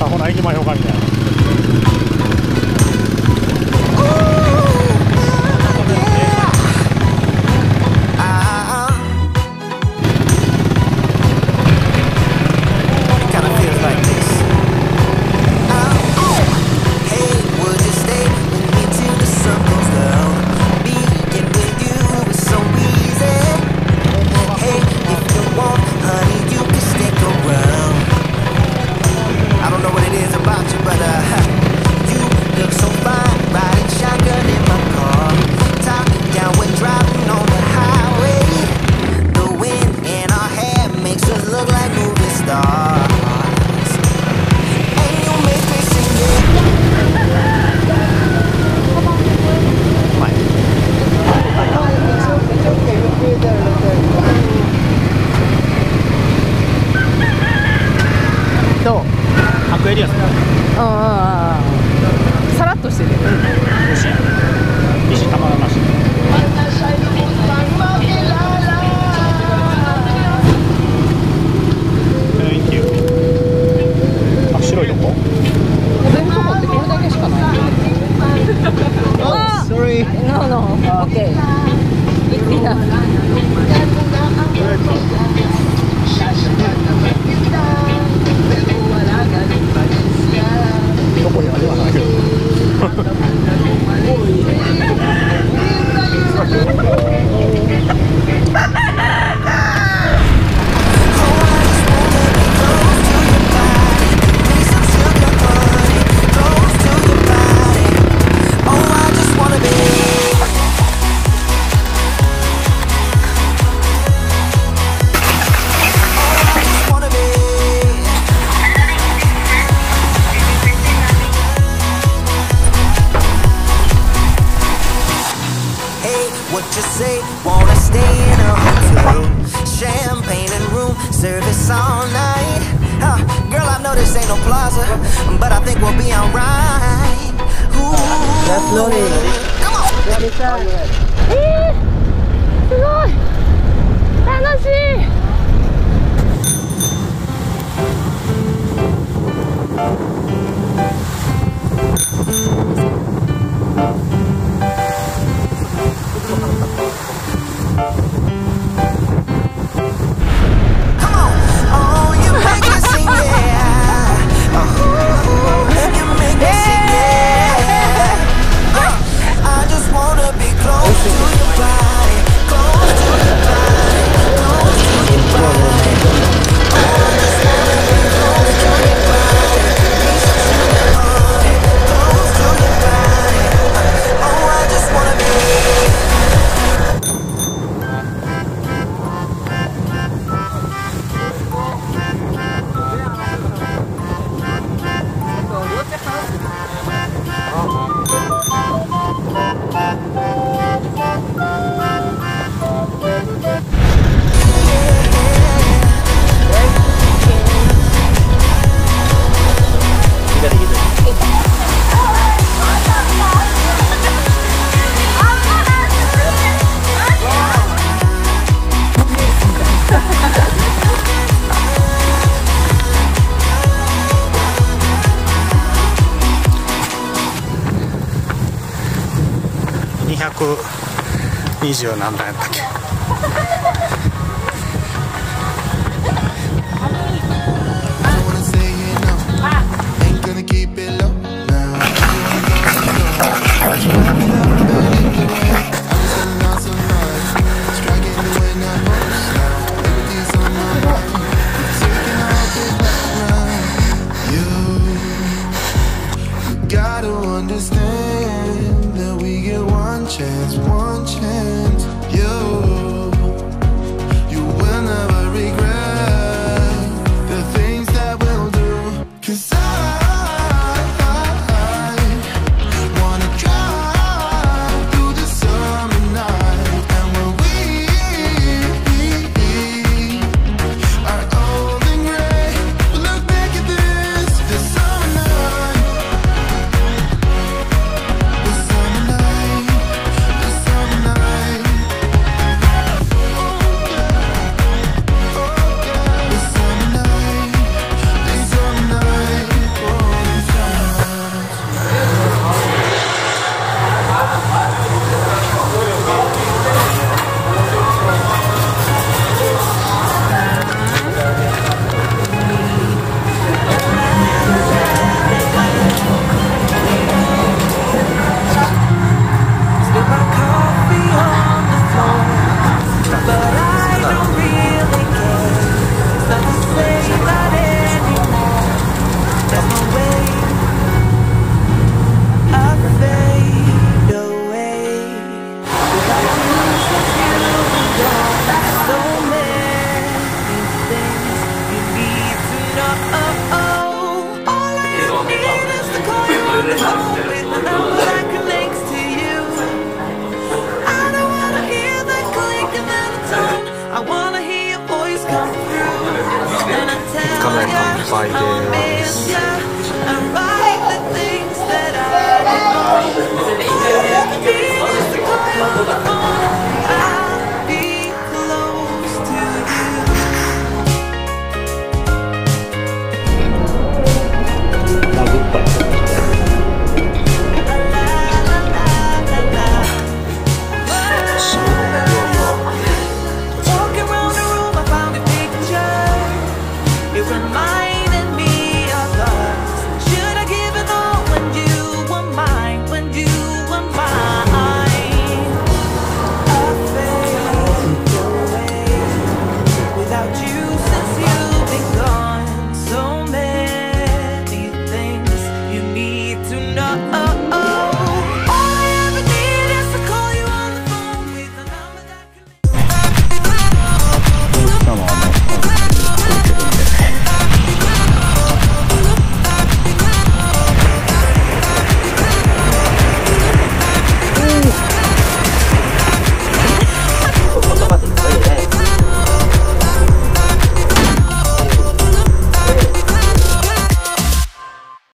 さあほな行きましょうかみたいな。 さらっとしてる。 石玉がなし。Thank you。あ、白いとこ？ 全部とこってこれだけしかない。あ、sorry。No no。Okay。It's enough。どこにあれはないけど。 すごい楽しい。220何段やったっけ。 One chance, you will never regret the things that we'll do. 'Cause I wanna drive through the summer night, and when we are old and gray, we'll look back at this summer night, the summer night. カの乾杯です。 I write the things that I